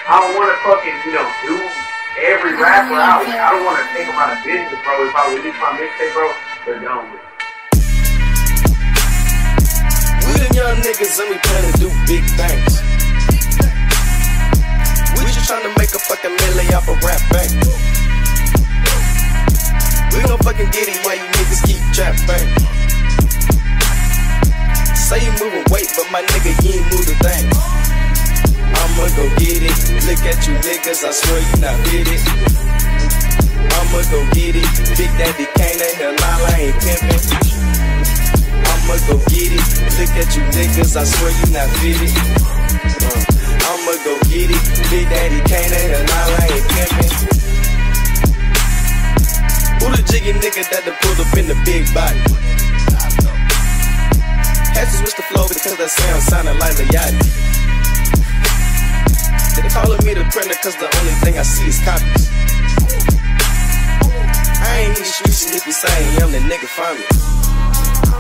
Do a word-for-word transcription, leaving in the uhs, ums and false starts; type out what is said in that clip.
I don't want to fucking, you know, do every rapper out. Like, I don't want to take them out of business, bro. If I release my mixtape, bro, they're done with it. We the young niggas and we plan to do big things. We just trying to make a fucking melee off a rap bank. We gon' fucking get it while you niggas keep trap bang. Say you moving weight, but my nigga, you ain't move the thing. I'ma go get it. Look at you niggas, I swear you not with it. I'ma go get it. Big Daddy Kane ain't hell, nah, I ain't pimpin'. I'ma go get it. Look at you niggas, I swear you not with it. Uh, I'ma go get it. Big Daddy Kane ain't hell, nah, I ain't pimpin'. Who the jiggy nigga that done pulled up in the big body? Had to switch the flow because that sound sounded like a yacht. They calling me the printer cause the only thing I see is copies. I ain't in the streets and if you say I am, the nigga find me.